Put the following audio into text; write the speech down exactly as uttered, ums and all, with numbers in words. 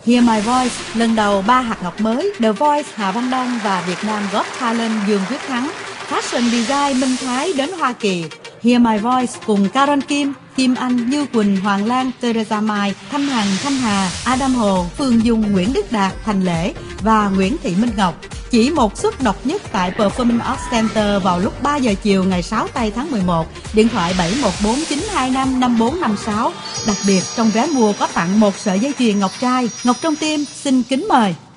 Hear My Voice, lần đầu ba hạt ngọc mới, The Voice Hà Văn Đông và Việt Nam Got Talent Dương Quyết Thắng. Fashion Design Minh Thái đến Hoa Kỳ. Hear My Voice cùng Karen Kim, Kim Anh, Như Quỳnh, Hoàng Lan, Teresa Mai, Thanh Hằng, Thanh Hà, Adam Hồ, Phương Dung, Nguyễn Đức Đạt, Thành Lễ và Nguyễn Thị Minh Ngọc. Chỉ một suất độc nhất tại Performing Arts Center vào lúc ba giờ chiều ngày sáu tây tháng mười một. Điện thoại bảy một bốn chín hai năm năm bốn năm sáu. Đặc biệt trong vé mua có tặng một sợi dây chuyền ngọc trai. Ngọc Trong Tim xin kính mời.